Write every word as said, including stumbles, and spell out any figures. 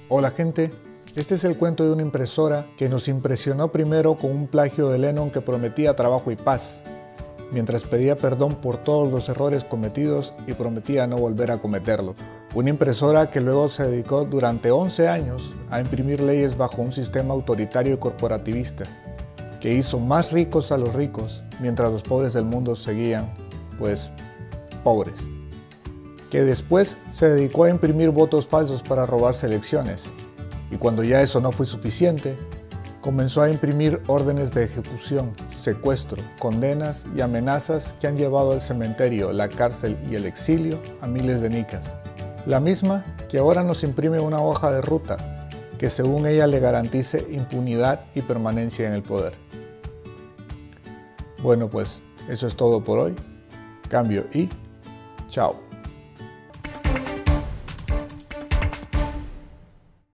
Hola gente, este es el cuento de una impresora que nos impresionó primero con un plagio de Lennon que prometía trabajo y paz, mientras pedía perdón por todos los errores cometidos y prometía no volver a cometerlo. Una impresora que luego se dedicó durante once años a imprimir leyes bajo un sistema autoritario y corporativista, que hizo más ricos a los ricos, mientras los pobres del mundo seguían, pues, pobres. Que después se dedicó a imprimir votos falsos para robarse elecciones, y cuando ya eso no fue suficiente, comenzó a imprimir órdenes de ejecución, secuestro, condenas y amenazas que han llevado al cementerio, la cárcel y el exilio a miles de nicas. La misma que ahora nos imprime una hoja de ruta que según ella le garantice impunidad y permanencia en el poder. Bueno, pues eso es todo por hoy. Cambio y chao.